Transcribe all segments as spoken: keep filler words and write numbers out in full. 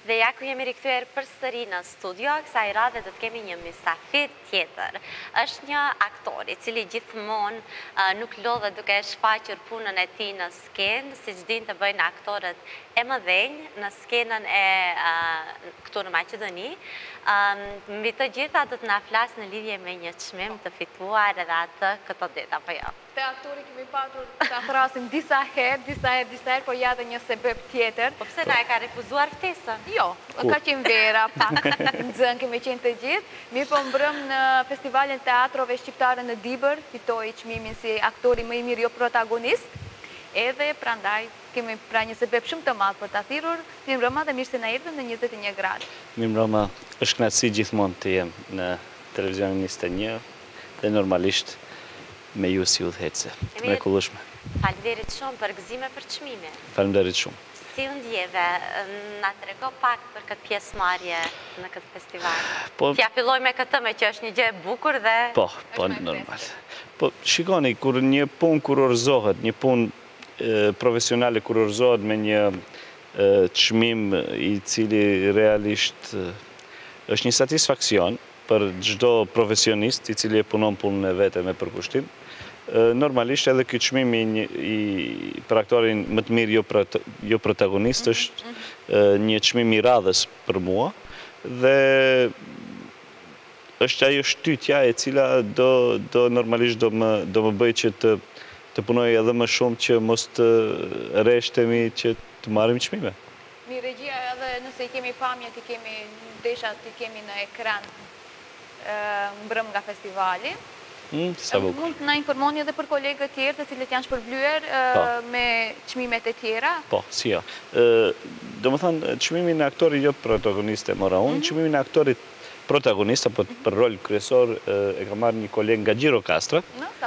Dhe ja ku jemi rikthyer përsëri në studio, kësaj radhe do të kemi një mysafir tjetër. Është një aktor i cili gjithmonë uh, nuk lodhet duke shfaqur punën e tij në skenë, siç dinë të bëjnë aktorët e mëdhenj në skenën e uh, këtu në Maqedoni. Um, mbi të gjitha do të na flas në lidhje me një çmim të fituar edhe atë këto ditë apo jo. Te aktori kemi patur ta thrasim disa herë, disa herë, disa herë, por ja dhe një sebeb tjetër. Po pse na e ka refuzuar ftesën? Jo, ka qenë vera, pak nxën kemi qenë të gjithë. Mirë po mbrëm në festivalin teatrove shqiptare në Dibër, fitoi çmimin si aktori më i mirë jo protagonist. Edhe prandaj kemi pra një sebeb shumë të madh për ta thirrur. Mirëmbrëma dhe mirë se na erdhën në njëzet e një gradë. Mirëmbrëma, është kënaqësi gjithmonë të jem në televizionin njëzet e një dhe normalisht me ju si udhëhecë. Mrekullueshme. Faleminderit shumë për gëzime për çmimin. Faleminderit shumë. Si u ndjeve? Na trego pak për këtë pjesëmarrje në këtë festival. Po, T'ja filloj me këtë, me që është një gjë e bukur dhe... Po, po, normal. Po, shikoni, kur një punë kurorzohet, një punë profesionale kurorzohet me një çmim i cili realisht është një satisfaksion për çdo profesionist i cili e punon punën e vete me përkushtim, normalisht edhe ky çmim i për aktorin më të mirë jo, jo protagonist është një çmim i radhës për mua dhe është ajo shtytja e cila do, do normalisht do më, do më bëj që të, të punoj edhe më shumë që mos të rreshtemi që të marrim çmime. Mi regjia edhe nëse i kemi pamje, i kemi desha, i kemi në ekran mbrëm nga festivali. Mm, Mund të na informoni edhe për kolegët tjerë të cilët janë shpërblyer me çmimet e tjera? Po, si jo. Do më thënë, çmimin e aktorit jo protagonist e mora unë, çmimin e aktorit protagonist, apo për rol kryesor e ka marrë një koleg nga Gjirokastra,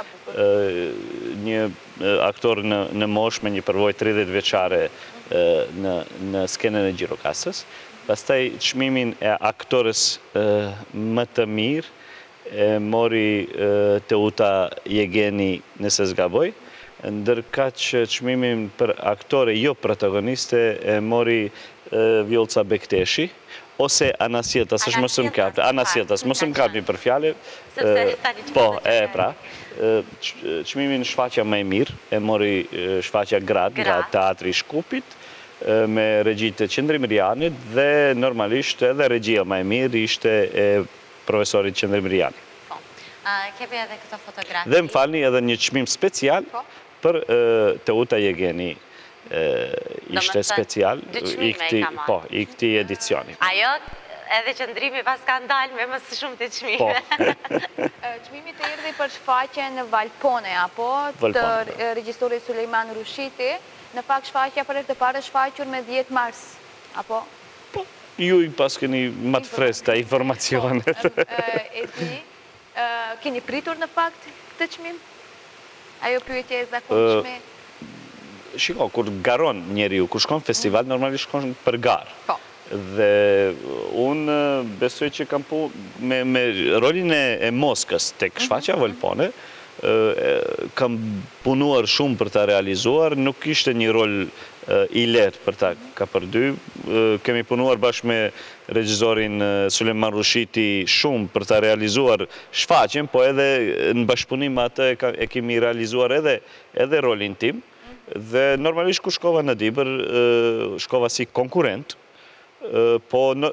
një aktor në, në mosh me një përvojë tridhjetë vjeçare në, në skenën e Gjirokastrës. Pastaj çmimin e aktorës më të mirë e mori Teuta Jegeni, nëse zgaboj, ndërka që çmimin për aktore jo protagoniste e mori Vjolca Bekteshi, ose Anasjetas, është mos më kapni, Anasjetas, mos më kapni për fjalë. Po, e pra. Çmimin shfaqja më e mirë e mori shfaqja Grad nga Teatri i Shkupit, me regjitë të Qendrimirianit dhe normalisht edhe regjia më e mirë ishte e profesorit Qendrimiriani. Po. Kemi edhe këto fotografi. Dhe më falni edhe një çmim special për Teuta Jegeni. Ishte special i këtij, po, i këtij edicioni. Ajo edhe qëndrimi pas skandal me më së shumë të çmime. Çmimi të erdhi për shfaqjen në Valpone, apo të regjistorit Sulejman Rushiti. Në fakt shfaqja për herë të parë shfaqur me dhjetë mars, apo? Po, ju i pas keni më të freskëta informacionet. E di, keni pritur në fakt këtë çmim? Ajo pyetje e zakonshme? Shiko, kur garon njeriu, kur shkon festival, normalisht shkon për garë. Po. Dhe unë besoj që kam pu me, me rolin e Moskës tek shfaqja Valpone, kam punuar shumë për ta realizuar, nuk ishte një rol i lehtë për ta ka për dy. Kemi punuar bashkë me regjisorin Sulejman Rushiti shumë për ta realizuar shfaqjen, po edhe në bashkëpunim me atë e kemi realizuar edhe edhe rolin tim. Dhe normalisht kur shkova në Dibër, shkova si konkurrent, po në,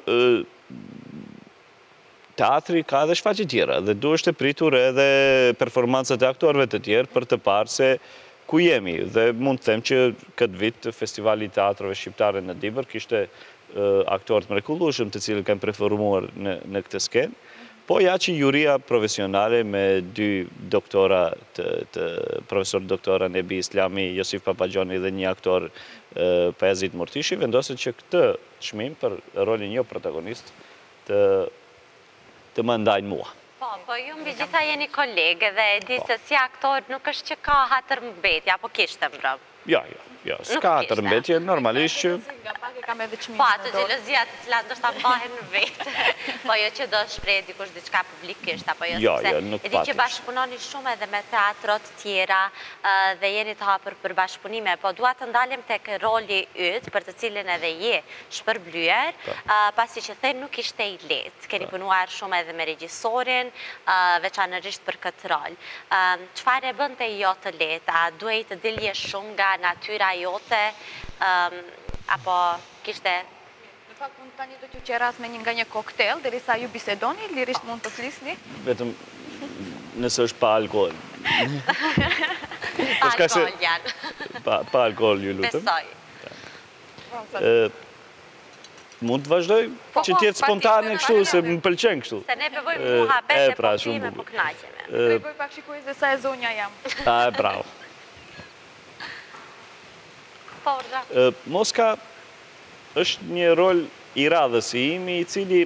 teatri ka edhe shfaqje tjera dhe duhet të pritur edhe performancat e aktorëve të tjerë për të parë se ku jemi. Dhe mund të them që këtë vit Festivali i Teatrove Shqiptare në Dibër kishte aktorë të mrekullueshëm të cilët kanë preferuar në, në këtë skenë, po ja që juria profesionale me dy doktora, të, të, profesor doktora Nebi Islami, Josif Papagjoni dhe një aktor Pajazit Murtishi, vendosën që këtë çmim për rolin jo protagonist të të më ndajnë mua. Po, po ju mbi gjitha jeni kolegë dhe e di se si aktor nuk është që ka hatër mbetja, apo kishte mbrëm. Ja, ja. jo, s'ka tërmbetje, normalisht që... Po, ato gjelozia të cilat ndoshta bëhen vetë, po jo që do shpreh dikush diçka publikisht, apo jo, Jo, sepse jo, nuk e di që patrisht. bashkëpunoni shumë edhe me teatrot tjera dhe jeni të hapur për bashkëpunime, po dua të ndalim tek roli yt, për të cilin edhe je shpërblyer, pasi që the nuk ishte i lehtë. Keni punuar shumë edhe me regjisorin, veçanërisht për këtë rol. Çfarë e bënte jo të lehtë? A duhej të dilje shumë nga natyra jote, apo kishte... Në fakt, unë tani do t'ju qeras me një nga një koktel, derisa ju bisedoni, lirisht mund të flisni. Vetëm nëse është pa alkohol. Pa alkohol janë. Pa alkohol, ju lutem. Besoj. Mund të vazhdoj? Që tjetë spontane kështu, se më pëlqen kështu. Se ne përbojmë muhabet e popime po knaqeme. Përboj pak shikuj dhe sa e zonja jam. Ta e bravo. Moska është një rol i radhës i imi, i cili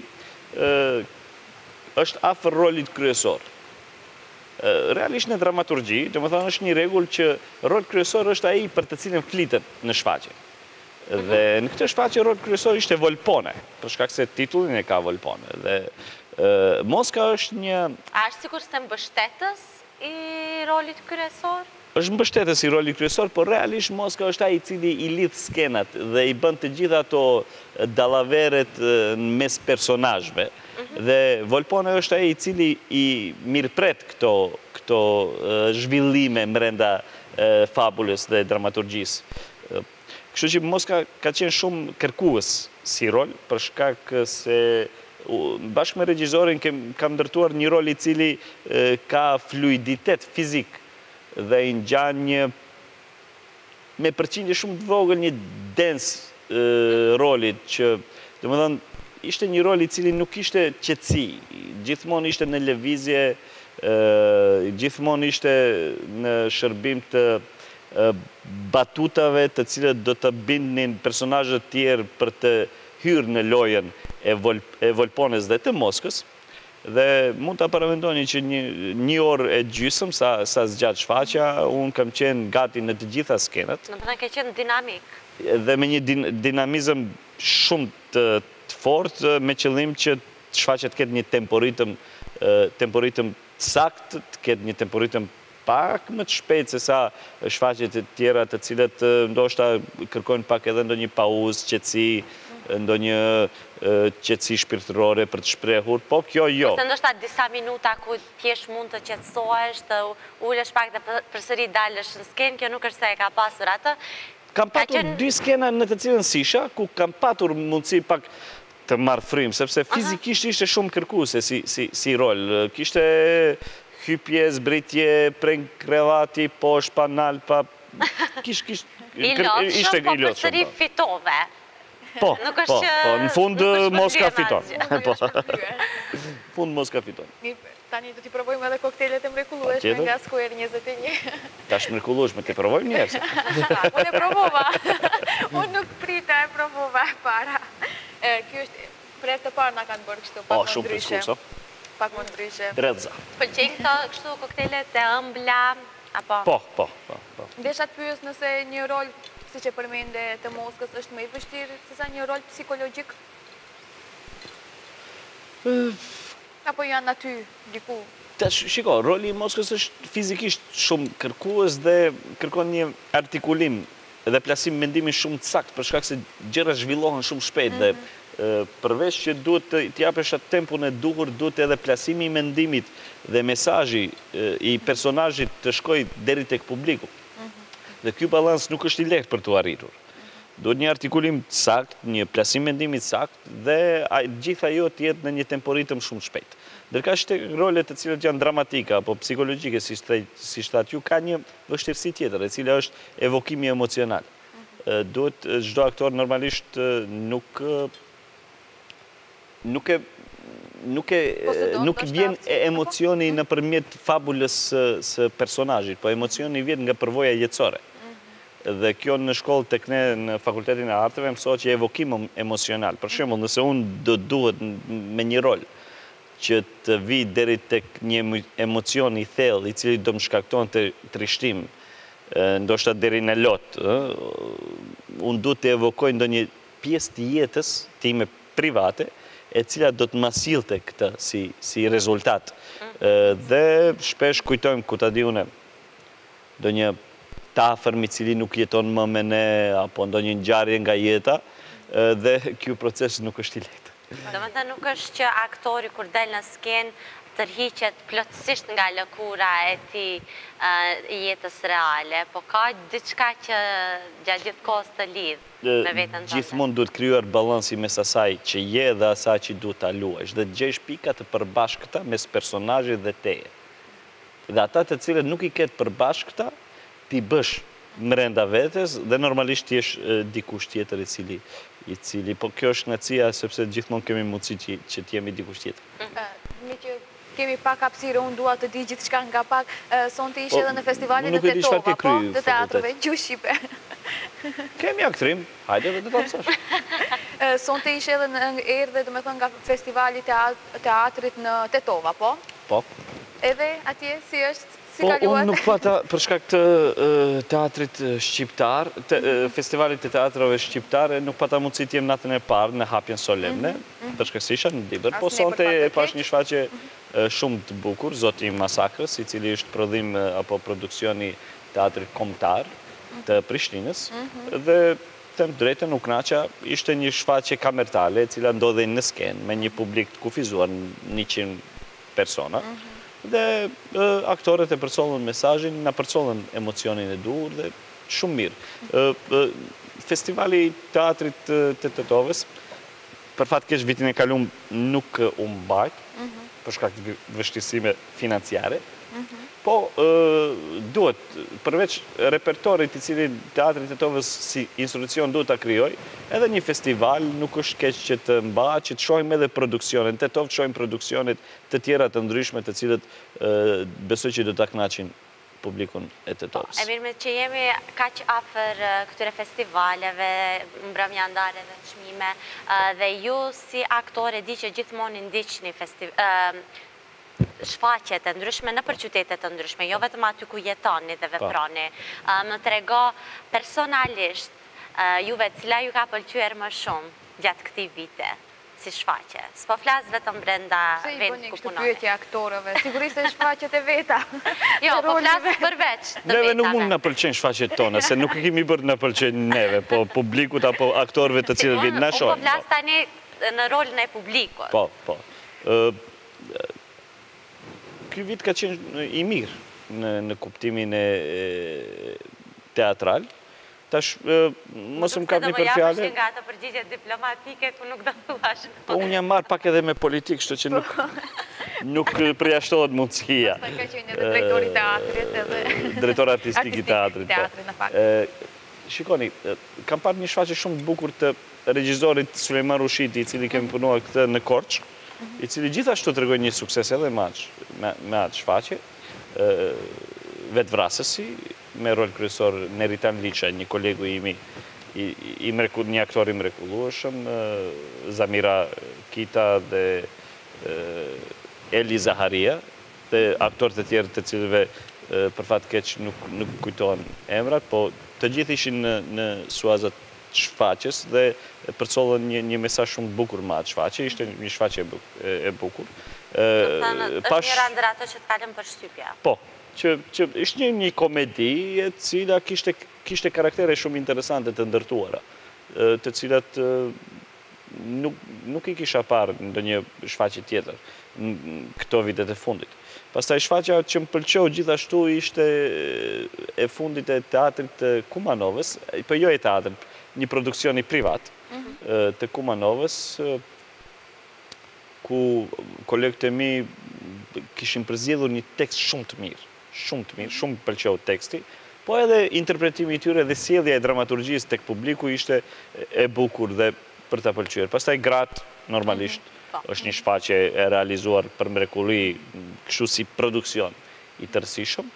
është afër rolit kryesor. Realisht në dramaturgji, dhe më thënë është një regull që rol kryesor është aji për të cilin flitet në shfaqe. Dhe në këtë shfaqe rol kryesor ishte Volpone, për shkak se titullin e ka Volpone. Dhe Moska është një... A është sikur se mbështetës i rolit kryesor? është mbështetës i roli kryesor, por realisht Moska është ai i cili i lidh skenat dhe i bën të gjitha ato dallaveret në mes personazhve. Dhe Volpone është ai i cili i mirëpret këto këto zhvillime brenda fabulës dhe dramaturgjisë. Kështu që Moska ka qenë shumë kërkues si rol, për shkak se bashkë me regjisorin kam ndërtuar një rol i cili ka fluiditet fizik dhe i ngjan një me përqindje shumë të vogël një dens rolit që, domethënë, ishte një rol i cili nuk ishte qetësi, gjithmonë ishte në lëvizje, gjithmonë ishte në shërbim të batutave të cilët do të bindnin personazhet tjerë për të hyrë në lojën e Volpones dhe të Moskës. Dhe mund të paramendoni që një orë e gjysëm sa zgjatë shfaqja, unë kam qenë gati në të gjitha skenat. Në përna ke qenë dinamik. Dhe me një dinamizëm shumë të fortë, me qëllim që shfaqja të ketë një temporitëm sakt, të ketë një temporitëm pak më të shpejt se sa shfaqjet e tjera të cilët ndoshta kërkojnë pak edhe ndonjë pauzë, qetësi, ndonjë qetësi shpirtërore për të shprehur, po kjo jo. Ose ndoshta disa minuta ku thjesht mund të qetësohesh, të ulesh pak dhe përsëri dalësh në skenë, kjo nuk është se e ka pasur atë. Kam patur dy skena në të cilën sisha, ku kam patur mundësi pak të marrë frymë, sepse fizikisht ishte shumë kërkuese si rol. Kishte hypje, zbritje, preng krevati, poshtë, pa nalë, pa... I lotëshëm, po përsëri fitove. Po, po, po, në fund Moska fiton. Në fund Moska fiton. Tani do t'i provojmë edhe koktelet e mrekullueshme nga Square njëzet e një. Ta është mrekullueshme, t'i provojmë njerëse. Unë e provova. Unë nuk prita e provova e para. Kjo është prerë të parë nga kanë bërë kështu, pak më ndryshe. Pak më ndryshe. Dredza. Pëlqejnë këto kështu koktelet e ëmbla, apo? Po, po, po. Desha të pyes nëse një rol si që përmende të Moskës është më i vështirë, se sa një rol psikologjik? Apo janë aty, diku? Shiko, roli i Moskës është fizikisht shumë kërkues dhe kërkon një artikulim dhe plasim mendimi shumë të sakt, për shkak se gjëra zhvillohen shumë shpejt dhe përveç që duhet të japësh atë tempun e duhur, duhet edhe plasimi i mendimit dhe mesazhi i personazhit të shkojë deri tek publiku. Dhe ky balans nuk është i lehtë për t'u arritur. Duhet një artikulim sakt, një plasim mendimit sakt dhe gjithë ajo të jetë në një temporitëm shumë shpejt. Ndërkaq tek rolet të cilët janë dramatika apo psikologjike, si shtat ju, ka një vështirësi tjetër, e cila është evokimi emocional. Duhet çdo aktor normalisht nuk nuk e nuk e nuk vjen emocioni nëpërmjet fabulës së personazhit, po emocioni vjen nga përvoja jetësore. Dhe kjo në shkollë tek ne në Fakultetin e Arteve mësohet që evokim emocional. Për shembull, nëse unë do duhet me një rol që të vi deri tek një emocion i thellë i cili do më shkakton të trishtim, ndoshta deri në lot, unë du të evokoj ndonjë pjesë të jetës time private, e cila do të ma sillte këtë si, si rezultat. Dhe shpesh kujtojmë, ku ta di une, ndonjë të afërm i cili nuk jeton më me ne, apo ndonjë ngjarje nga jeta, dhe ky proces nuk është i lehtë. Do me thënë nuk është që aktori kur del në skenë tërhiqet plotësisht nga lëkura e ti jetës reale, po ka diçka që gjatë gjithë kohës të lidhë me vetën tënde. Gjithmonë duhet krijuar balansi mes asaj që je dhe asaj që duhet ta luash, dhe të gjesh pika të përbashkëta mes personazhit dhe teje. Dhe ata të cilët nuk i ketë përbashkëta, ti bësh brenda vetes dhe normalisht ti je dikush tjetër i cili i cili, po kjo është knatësia sepse gjithmonë kemi mundësi që, që të jemi dikush tjetër. Me që kemi pak hapësirë, unë dua të di gjithçka nga pak, sonte ishe edhe në festivalin e Tetova, po, të teatrëve gjuhë shqipe. Kemi aktrim, hajde dhe të të mësosh. Sonte ishe edhe në erdhe, do me thënë, nga festivali teatrit në Tetova, po? Po. Edhe atje, si është? Po, unë nuk pata, për shkak të teatrit shqiptar, festivalit të teatrave shqiptare, nuk pata mundësi të jem natën e parë në hapjen solemne, për shkak se isha në Diber, po sonte e pash një shfaqje shumë të bukur, Zoti i Masakrës, i cili është prodhim apo produksioni teatrit kombëtar të Prishtinës, dhe them drejtën u kënaqa, ishte një shfaqje kamertale, e cila ndodhej në skenë me një publik të kufizuar njëqind persona. Dhe aktorët e përcollën mesazhin, na përcollën emocionin e duhur dhe shumë mirë. Festivali i teatrit të Tetovës, për fat keq vitin e kaluar nuk u mbajt, për shkak të vështirësive financiare, po duhet, përveç repertorit i cili teatri i Tetovës si institucion duhet ta krijoj, edhe një festival nuk është keq që të mbahet, që të shohim edhe produksionet. Në Tetovë të shohim produksionet të tjera të ndryshme, të cilët besoj që do ta kënaqin publikun e Tetovës. E mirë me që jemi kaq afër këtyre festivaleve, mbrëmja ndarje dhe çmime, dhe ju si aktore di që gjithmonë i ndiqni shfaqjet e ndryshme në për qytetet të ndryshme, jo vetëm aty ku jetoni dhe veproni. Më trego personalisht juve cila ju ka pëlqyer më shumë gjatë këtij vite si shfaqje. S'po flas vetëm brenda vendit ku punoni. Se i bëni kështu pyetje aktorëve, sigurisht e shfaqjet e veta. Jo, po flas përveç të vetave. Neve nuk mund na pëlqejnë shfaqjet tona, se nuk i kemi bërë na pëlqejnë neve, po publikut apo aktorëve të cilët vinë na shohin. Po flas tani në rolin e publikut. Po, po. Ky vit ka qenë i mirë në kuptimin e teatral. Tash, mos më kap një për fjale. Do më japësh nga ato përgjigje diplomatike ku nuk do të thuash. Po unë jam marrë pak edhe me politikë, kështu që nuk nuk përjashtohet mundësia. Ka qenë edhe drejtori i teatrit edhe drejtor artistik i teatrit. Teatrit në fakt. Shikoni, kam parë një shfaqje shumë të bukur të regjizorit Sulejman Rushiti, i cili kemi punuar këtë në Korçë, i cili gjithashtu tregoi një sukses edhe me atë shfaqje, vetvrasësi, me rol kryesor Neritan Liça, një kolegu imi, një aktor i mrekullueshëm, Zamira Kita dhe Eli Zaharia, dhe aktorët e tjerë të cilëve për fat keq nuk kujtohen emrat, po të gjithë ishin në suazat shfaqjes dhe përcollën një mesazh shumë bukur me atë shfaqje, ishte një shfaqje e bukur. Është një randër ato që të kalën për shtypja. Po, që ishte një komedi e cila kishte karaktere shumë interesante të ndërtuara, të cilat nuk i kisha parë në ndonjë shfaqje tjetër këto vitet e fundit. Pastaj shfaqja që më pëlqeu gjithashtu ishte e fundit e teatrit të Kumanovës, po jo e teatrit, një produksioni privat të Kumanovës, ku kolegët e mi kishin përzgjedhur një tekst shumë të mirë, shumë të mirë, shumë pëlqeu teksti, po edhe interpretimi i tyre dhe sjellja e dramaturgjisë tek publiku ishte e bukur dhe për ta pëlqyer. Pastaj Gratë, normalisht, është një shfaqje e realizuar për mrekulli, kështu si produksion i tërësishëm.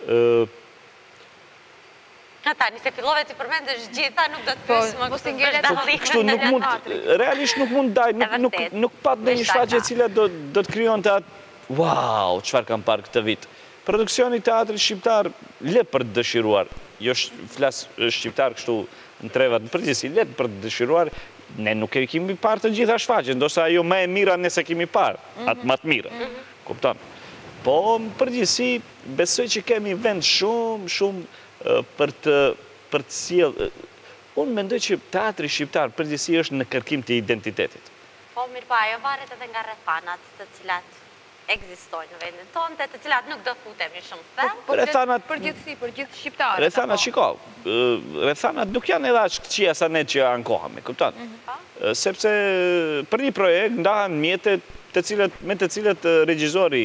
Tani, se fillove të përmendesh gjitha, nuk do të pyes më kështu është dallimin kështu nuk mund, realisht nuk mund daj, nuk pat në një shfaqje e cila do të krijonte atë, wow, çfarë kam parë këtë vit. Produksioni teatrit shqiptar le për të dëshiruar, jo flas shqiptar kështu në trevat në përgjithësi, le për të dëshiruar, ne nuk e kemi parë të gjitha shfaqjet, ndoshta ajo më e mira nëse kemi parë, atë më të mirë. Kupton? Po në përgjithësi besoj që kemi vend shumë, shumë për të për të sjellë. Unë mendoj që teatri shqiptar përgjithësi është në kërkim të identitetit. Po mirë, po ajo varet edhe nga rrethanat të cilat ekzistojnë në vendin tonë, të cilat nuk do futemi shumë thellë. Rrethanat përgjithësi, për gjithë shqiptarët. Rrethanat shiko, rrethanat nuk janë edhe aq këqija sa ne që ankohemi, kupton? Sepse për një projekt ndahen mjetet të cilët me të cilët regjizori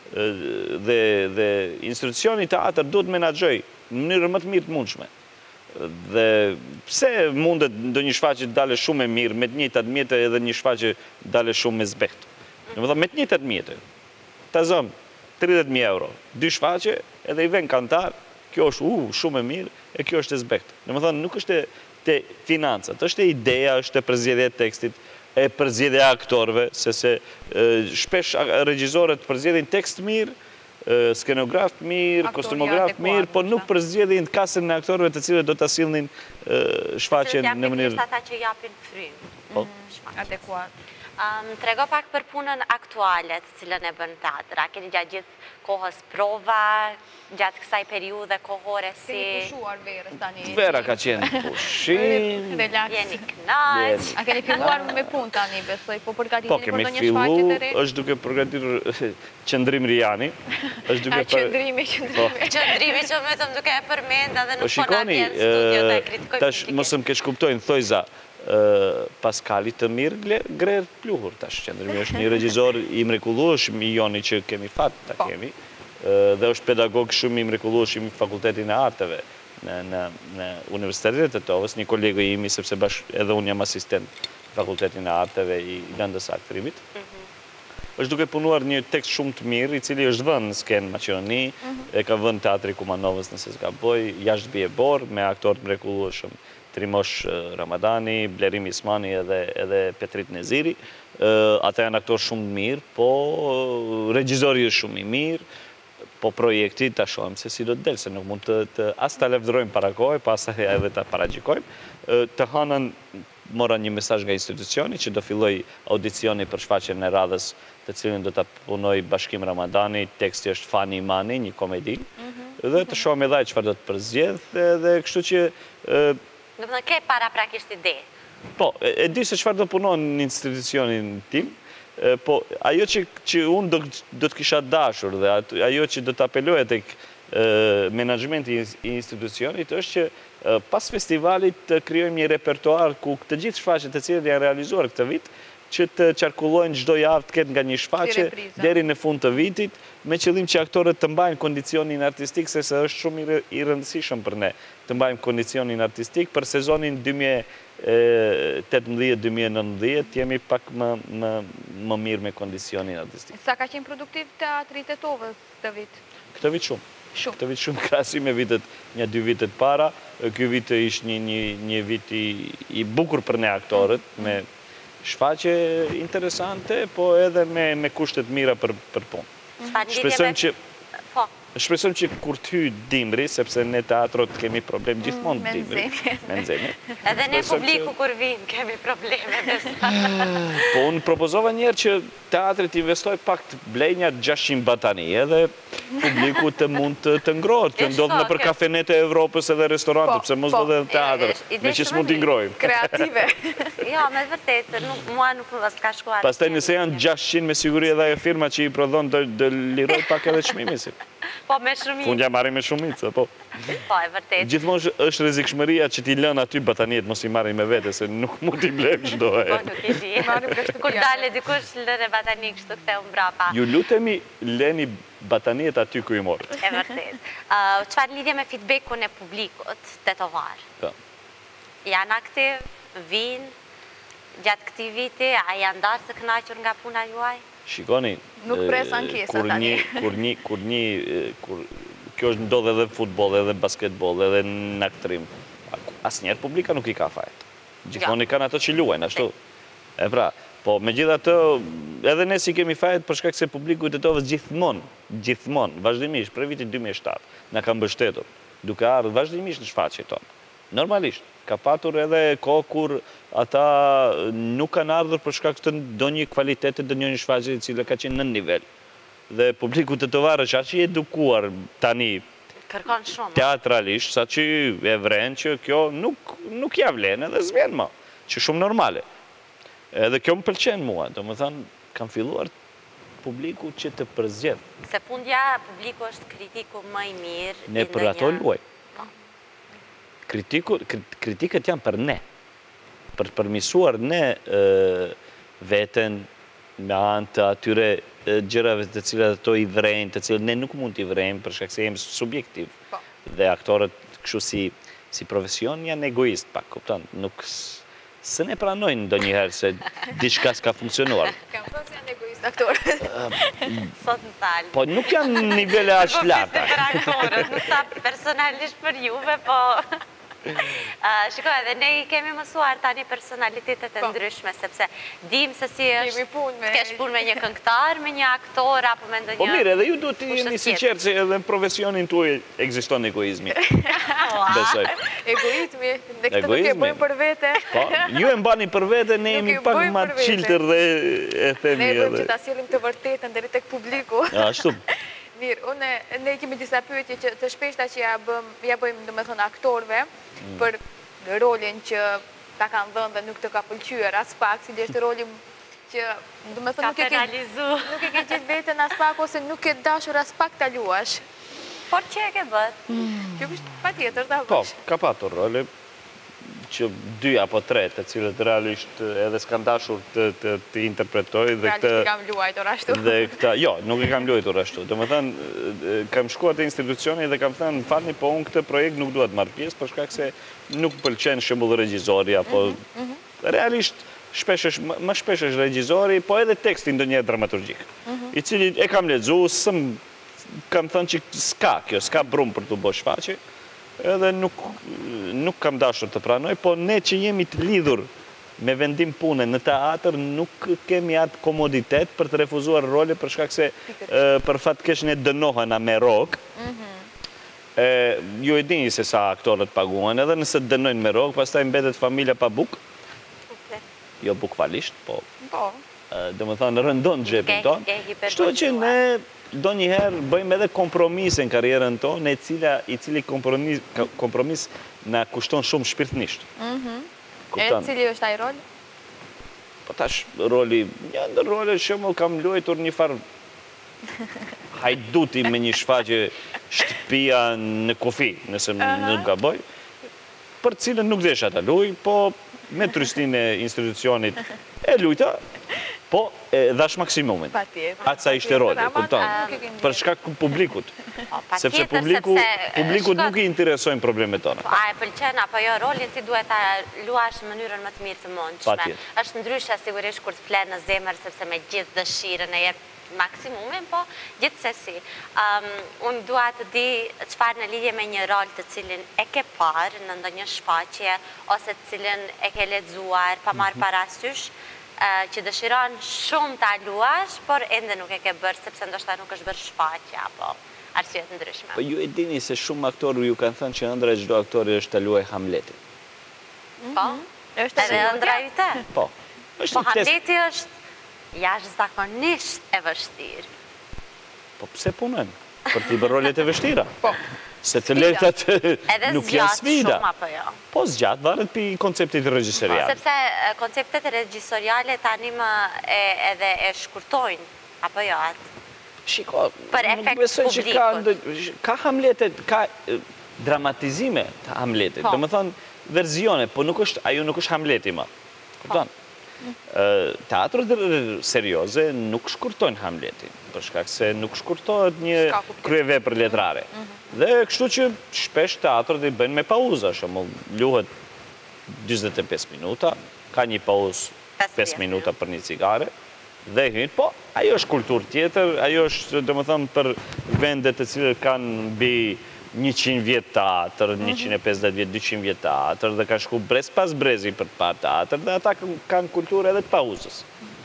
dhe dhe institucioni teatër duhet menaxhoj në mënyrë më të mirë të mundshme. Dhe pse mundet ndonjë shfaqje të dalë shumë e mirë me të njëjtat mjete edhe një shfaqje dalë shumë me zbehtë. Domethënë me të njëjtat mjete. Ta zëm tridhjetë mijë euro, dy shfaqje edhe i vën kantar, kjo është u shumë e mirë e kjo është e zbehtë. Domethënë nuk është te financat, është e ideja, është e përzgjedhja e tekstit, e përzgjedhja e aktorëve, sepse shpesh regjizorët përzgjedhin tekst mirë, skenograf mirë, kostumograf mirë, po nuk përzgjedhin kasën e aktorëve të cilët do ta sillnin shfaqjen në mënyrë. Cilët janë ata që japin frymë. Adekuat. Më trego pak për punën aktuale të cilën e bën teatri. A keni gjatë gjithë kohës prova, gjatë kësaj periudhe kohore si... Keni pushuar verës tani? Vera ka qenë pushim... Jeni knaq... A keni filluar me punë tani, besoj, po përgatiteni po, për do një fillu, shfaqje të re? është duke përgatitur Qëndrim Riani. A qëndrimi, qëndrimi. Qëndrimi që vetëm duke e përmend edhe nuk po na vjen studio të kritikojmë. Tash mos më keq kuptojnë, thojza Paskali të mirë Grer Pluhur, tash Qëndrimi është një regjizor i mrekullueshëm i joni që kemi fat ta kemi, dhe është pedagog shumë i mrekullueshëm i Fakultetin e Arteve në Universitetin e Tetovës, një kolegu imi, sepse bashkë edhe unë jam asistent në Fakultetin e Arteve i lëndës aktrimit. është duke punuar një tekst shumë të mirë, i cili është vënë në skenë Maqedoni, e ka vënë Teatri Kumanovës nëse s'ka boj, jashtë bie Bor, me aktorë mrekullueshëm, Trimosh Ramadani, Blerim Ismani edhe Petrit Neziri. Ata janë aktorë shumë të mirë, po regjizori është shumë i mirë, po projekti ta shohim se si do të delë, se nuk mund të as ta levdërojmë para kohë, pas edhe ta paragjikojmë. Të hënën mora një mesazh nga institucioni që do filloj audicioni për shfaqjen e radhës, të cilin do ta punoj Bashkim Ramadani, teksti është Fani Imani, një komedi, dhe të shohim edhe çfarë do të përzgjedh, dhe kështu që do të ke paraprakisht ide. Po, e di se çfarë do punon në institucionin tim, po ajo që unë do të kisha dashur dhe ajo që do të apeloja tek menaxhmenti i institucionit është që pas festivalit të krijojmë një repertuar ku të gjithë shfaqjet e cilat janë realizuar këtë vit që të qarkullojnë çdo javë të ketë nga një shfaqje deri në fund të vitit, me qëllim që aktorët të mbajnë kondicionin artistik, se është shumë i rëndësishëm për ne të mbajmë kondicionin artistik për sezonin dy mijë e tetëmbëdhjetë dy mijë e nëntëdhjetë, jemi pak më mirë me kondicionin artistik. Sa ka qenë produktiv Teatri Tetovës këtë vit? Këtë vit shumë. Këtë vit shumë krahasim me vitet, një dy vitet para. Ky vit ishte një vit i bukur për ne aktorët, me shfaqje interesante, po edhe me kushtet mira për punë. Shpresojmë që Shpresojmë që kur të hyj dimri, sepse ne teatrot kemi problem gjithmonë të dimri. Me nxemje. Edhe ne publiku kur vin kemi probleme. Po unë propozova njerë që teatrit investoj pak të blej një gjashtëqind batani, edhe publiku të mund të ngrohet. Kjo ndodhë në për kafenet e Evropës edhe restorantët, pëse mos do dhe teatr, me që s'mund t'i ngrojmë. Kreative. Jo, me vërtet, mua nuk më s'ka shkuar. Pastaj nëse janë gjashtëqind me siguri edhe e firma që i prodhon dhe liroj pak edhe çmimisi. Po, me shumicë. Fundja marri me shumicë, po. Po, e vërtet. Gjithmonë është rrezikshmëria që ti lën aty bataniet, mos i marrin me vete, se nuk mund t'i blejmë çdo herë. Po, nuk i di. Kur dale dikush lëre batani kështu ktheu mbrapa. Ju lutemi, leni bataniet aty ku i morë. E vërtet. Çfarë lidhje me feedbackun e publikut tetovar? Po. Janë aktiv, vinë, gjatë këtij viti, a janë ndarë të kënaqur nga puna juaj? Shikoni, nuk pres ankesa tani. Kur një, kur një, kur kjo është ndodhe edhe futboll, edhe basketbol, edhe në aktrim, asnjëherë publika nuk i ka fajt. Gjithmonë kanë ato që luajnë, ashtu. E pra, Po, me gjitha të, edhe ne si kemi fajet për shkak se publiku i Tetovës gjithmonë, gjithmonë, vazhdimisht, për vitin dy mijë e shtatë, na ka mbështetur, duke ardhur vazhdimisht në shfaqjet tona. Normalisht, ka patur edhe kohë kur ata nuk kanë ardhur për shkak të ndonjë kvaliteti të ndonjë shfaqje e cila ka qenë në nivel. Dhe publiku tetovar është aq i edukuar tani Kërkon shumë. teatralisht, sa që e vren që kjo nuk, nuk ja vlen edhe s'vjen më, që shumë normale. Edhe kjo më pëlqen mua, do më thënë, kam filluar publiku që të përzgjedh. Se fundja publiku është kritiku më i mirë. Ne për ato luaj. Kritikët janë për ne. Për të përmisuar ne veten me anë të atyre gjërave të cilat ato i vrejnë, të cilat ne nuk mund t'i vrejnë, për shkak se jemi subjektiv. Dhe aktorët kështu si, si profesion janë egoist, pak, kupton, nuk së ne pranojnë ndonjëherë se diçka s'ka funksionuar. Kam thënë se janë egoist aktorët. Sot në talë. Po nuk janë nivele aq lata. Për aktorët, nuk ta personalisht për juve, po... Shiko, edhe ne i kemi mësuar tani personalitetet e ndryshme, sepse dim se si është kesh punë me një këngëtar, me një aktor, apo me ndonjë... Po mirë, edhe ju duhet të jeni sinqertë se edhe në profesionin tuaj ekziston egoizmi. Besoj. Egoizmi, ne këtë nuk e bëjmë për vete. Po, ju e mbani për vete, ne jemi pak ma çiltër dhe e themi Ne edhe. bëjmë që ta sillim të vërtetën deri tek publiku. Ashtu. Mirë, une, ne kemi disa pyetje që të shpeshta që ja bëjmë, ja bëjmë dhe me thënë aktorve, për rolin që ta kanë dhënë dhe nuk të ka pëlqyer as pak, si është rolin që, dhe me thënë, nuk e ke nuk e ke gjithë vetën as pak, ose nuk e dashur as pak ta luash. Por që e ke bët? Kjo është pa tjetër ta Po, bësh. ka patur role që dy apo tre, të cilët realisht edhe s'kan dashur të, të, të interpretoj dhe Realisht këtë... i kam luajtur ashtu. Dhe këta, jo, nuk i kam luajtur ashtu. Do më thënë, kam shkuar te institucioni dhe kam thënë, falni, po unë këtë projekt nuk duhet marrë pjesë, për shkak se nuk pëlqen shembull regjizori, apo... Realisht, shpesh është, më shpesh është regjizori, po edhe teksti ndonjëherë dramaturgjik, i cili e kam lexuar, sëm kam thënë që s'ka kjo, s'ka brum për të bërë shfaqje, edhe nuk, nuk kam dashur të pranoj, po ne që jemi të lidhur me vendim pune në teatr, nuk kemi atë komoditet për të refuzuar role, për shkak se për fat keq ne dënohena me rrok. Ju e dini se sa aktorët paguhen, edhe nëse dënojnë me rrok, pastaj mbetet familja pa buk. Jo bukfalisht, po. Po. Dhe më thënë, rëndon xhepin ton. Kështu që ne do njëherë bëjmë edhe kompromise në karierën tonë, i cili kompromis na kushton shumë shpirtnisht. E cili është ai rol? Po tash, roli, një ndër role shembull kam luajtur një farë hajduti me një shfaqje shtëpia në kufi, nëse nuk gaboj, për cilën nuk desha ta luaj, po me trysnin e institucionit e lujta, po dhash maksimumin. Atë sa ishte roli, kupton, për shkak publikut. Sepse publikut nuk i interesojnë problemet tona. A e pëlqen apo jo rolin ti duhet ta luash në mënyrën më të mirë të mundshme. Është ndryshe sigurisht kur të flet në zemër, sepse me gjithë dëshirën e jep maksimumin, po gjithsesi. Unë dua të di çfarë në lidhje me një rol të cilin e ke parë në ndonjë shfaqje ose të cilin e ke lexuar pa marrë parasysh, që dëshiron shumë ta luash, por ende nuk e ke bërë, sepse ndoshta nuk është bërë shfaqje, apo arsyet ndryshme. Po ju e dini se shumë aktorë ju kanë thënë që ëndra e çdo aktori është ta luajë Hamletin. Po, është edhe ëndra ite. Po. Po Hamleti është jashtëzakonisht e vështirë. Po pse punojmë? Për t'i bërë rolet e vështira. Po. Se të lehtat nuk janë sfida. Edhe zgjatë shumë apo jo? Po zgjatë, varet pi konceptit regjisorial. Sepse konceptet regjisoriale tani më edhe e shkurtojnë, apo jo atë? Shiko, për efekt publikut. Ka Hamletet, ka dramatizime të Hamletit. Do më thonë verzione, po ajo nuk është Hamleti ma. Kupton? Teatrët serioze nuk shkurtojnë Hamletin, për shkak se nuk shkurtohet një kryevepër letrare. Dhe kështu që shpesh teatrët i bëjnë me pauza, shembull, luhet njëzet e pesë minuta, ka një pauzë pesë minuta për një cigare, dhe hynë, po, ajo është kulturë tjetër, ajo është, dhe më thëmë, për vendet të cilët kanë mbi njëqind vjetë teatr, njëqind e pesëdhjetë vjetë, dyqind vjetë teatr, dhe kanë shku brez pas brezi për të parë teatr, dhe ata kanë kulturë edhe të pauzës.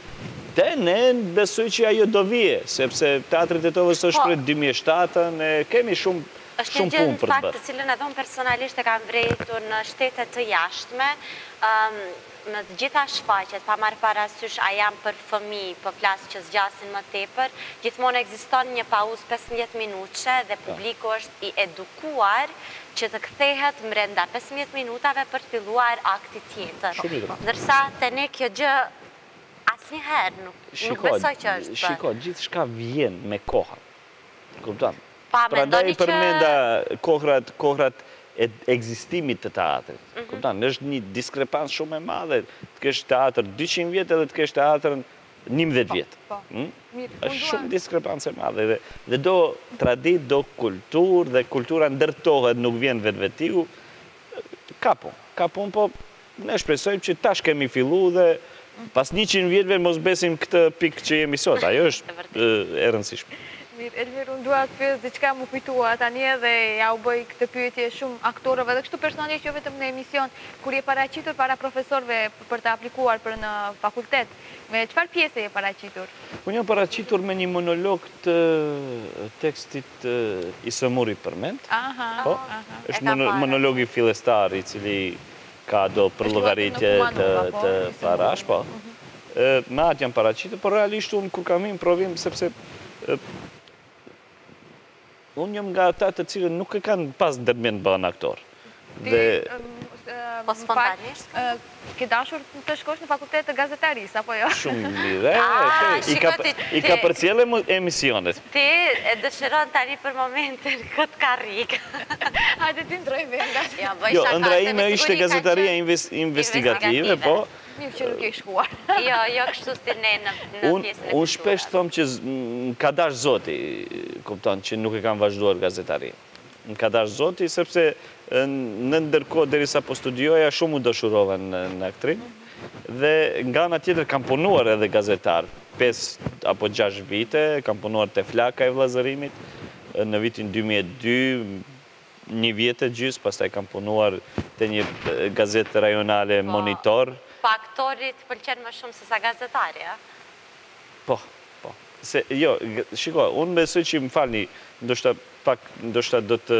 Dhe ne besoj që ajo do vije, sepse Teatri Tetovës është për dy mijë e shtatën, e kemi shumë është një gjë në fakt të cilën edhe unë personalisht e kam vrejtur në shtetet të jashtme, në të gjitha shfaqet, pa marrë parasysh a jam për fëmijë, për flasë që zgjasin më tepër, gjithmonë ekziston një pauzë pesëmbëdhjetë minutë dhe publiku është i edukuar që të kthehet brenda pesëmbëdhjetë minutave për të filluar akti tjetër. Ndërsa te ne kjo gjë asnjëherë nuk besoj që është. Shiko, gjithë shka vjen me kohën. Kupton? Prandaj përmenda kohrat e ekzistimit të teatrit. Kupton? Është një diskrepans shumë e madhe të kesh teatr dyqind vjet edhe të kesh teatrën njëmbëdhjetë vjet. Është shumë diskrepans e madhe dhe do tradit, do kultur dhe kultura ndërtohet, nuk vjen vetvetiu. Ka punë, ka punë, po ne shpresojmë që tash kemi fillu dhe pas njëqind vjetëve mos besim këtë pikë që jemi sot. Ajo është e rëndësishme. Mirë, Elmir, unë duha të pyes diçka më kujtua tani edhe ja u bëj këtë pyetje shumë aktorëve dhe kështu personalisht jo vetëm në emision, kur je paraqitur para profesorëve për të aplikuar për në fakultet, me çfarë pjese je paraqitur? Unë jam paraqitur me një monolog të tekstit Isëmuri Përmend. Aha, është monologi fillestar i cili ka do përllogëritje të parash, po. Me atë jam paraqitur, por realisht unë kur kam im provim sepse unë jam nga ata të cilën nuk e kanë pas ndërmend bëhen aktor. Po spontanisht? Ke dashur të shkosh në fakultet të gazetarisë, apo jo? Shumë mirë. I ka përcjell emisionet. Ti e dëshiron tani për momentin këtë karrikë. Hajde ti ndrojmë nga që. Jo, ëndra ime ishte gazetaria investigative, po. Mirë që nuk e shkuar. Jo, jo kështu si ne në pjesën e kulturës. Unë shpesh thom që ka dash zoti, kupton, që nuk e kam vazhduar gazetarinë. Në ka dash zoti, sepse në ndërkohë derisa po studioja, shumë u dëshurova në aktrim, dhe nga ana tjetër kam punuar edhe gazetar, pesë apo gjashtë vite, kam punuar te Flaka e Vllazërimit, në vitin dy mijë e dy, një vjet e gjys, pastaj kam punuar te një gazetë rajonale Monitor. Po aktorit pëlqen më shumë se sa gazetarja? Po, po. Jo, shiko, unë besoj që më falni, ndoshta pak, ndoshta do të...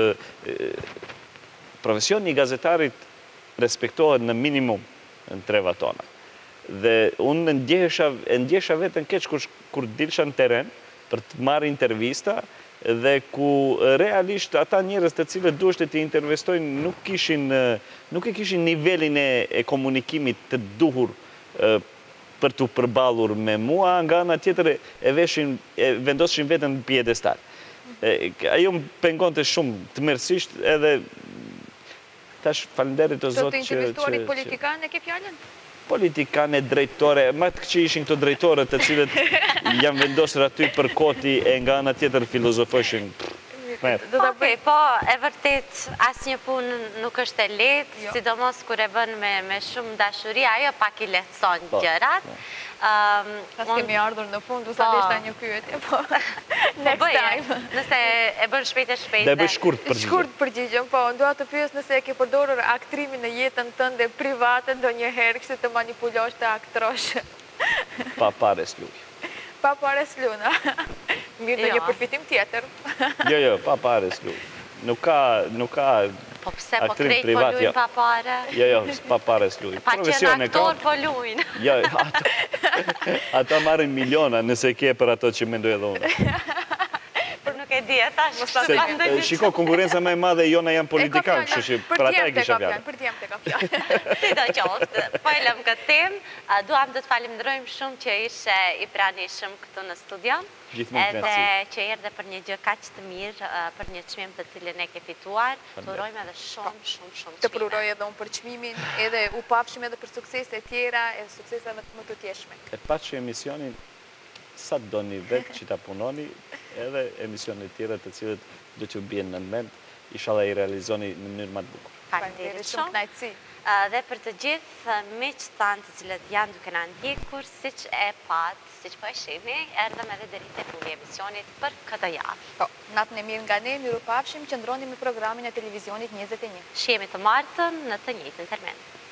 Profesioni i gazetarit respektohet në minimum në treva tona. Dhe unë ndjesha vetën keq kur dilsha në teren për të marrë intervista dhe ku realisht ata njerëz të cilët duheshte të intervistojnë nuk kishin nuk e kishin nivelin e komunikimit të duhur për të përballur me mua, nga ana tjetër e veshin e vendoshin veten në piedestal. Ajo më pengonte shumë tmerrsisht edhe tash falënderit o Zot që... Të intervistuarit politikanë e ke fjallën? Politikanë, drejtore, ma të që ishin këto drejtore të cilët jam vendosur aty për koti e nga ana tjetër filozofoshin. Okej, po e vërtet asnjë punë nuk është e lehtë, sidomos kur e bën me shumë dashuri, ajo pak i lehtëson gjërat. Pas kemi ardhur në fund, usa deshta një pyetje, po next time. Nëse e bën shpejt e shpejt. Dhe bëj shkurt përgjigjem. Shkurt përgjigjem, po, ndua të pyes nëse e ke përdorur aktrimin në jetën tënde private ndonjëherë kështu të manipulosh të aktrosh. Pa pare s'luj. Pa pare s'luna. Mirë në një përfitim tjetër. Jo, jo, pa pare s'luj. Nuk ka, nuk ka po pse po krejt po lujnë pa pare? Jo, jo, pa pare s'luj. Pa qenë aktor po lujnë. Jo, ata marrin miliona nëse ke për ato që mendoj edhe unë. Për nuk e di, tash. Shiko, konkurenca më e madhe jona janë politikanë, kështu që për ata e kisha fjalën. Për t'jem të ka fjalën. Sidoqoftë, po e lëm këtë temë, duam të të falenderojmë shumë që ishe i pranishëm këtu në studio. Gjithmonë edhe që erdhe për një gjë kaq të mirë, për një çmim të cilin e ke fituar. Të urojmë edhe shumë, shumë, shumë çmime. Të uroj edhe unë për çmimin, edhe u pafshim edhe për suksese e tjera, e suksese më të tjeshme. E paçi emisionin sa të doni vetë që ta punoni, edhe emisionet tjera të cilët do t'ju bien në mend, inshallah i realizoni në mënyrë më të bukur. Faleminderit shumë, kënaqësi. Dhe për të gjithë miqtë tanë të cilët janë duke na ndjekur, siç e pat, siç po e shihni, erdhëm edhe deri te fundi i emisionit për këtë javë. Po, natën e mirë nga ne, mirupafshim, qëndroni me programin e televizionit njëzet e një. Shihemi të martën në të njëjtën termin.